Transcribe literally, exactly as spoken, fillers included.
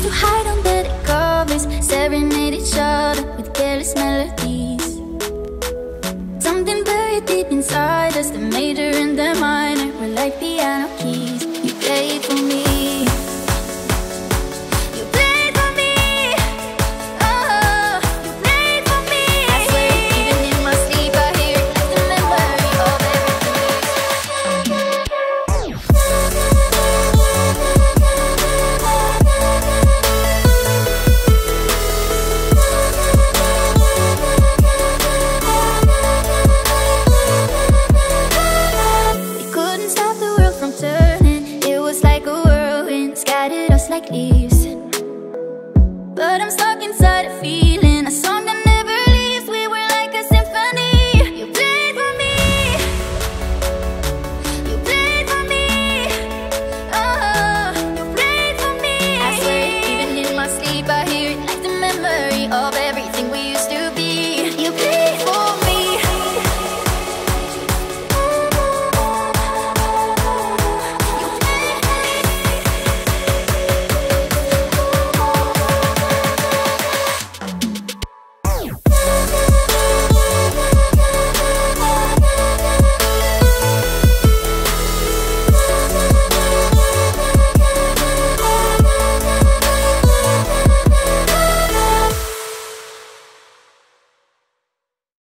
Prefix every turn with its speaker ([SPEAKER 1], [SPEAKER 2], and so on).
[SPEAKER 1] to hide under the covers, serenade each other with careless melodies. Something buried deep inside us, the major and the minor were like piano keys. You played for me. You played for me. Oh, you played for me. I swear, even in my sleep, I hear it like the memory of We couldn't stop the world from turning. It was like a whirlwind, scattered us like leaves.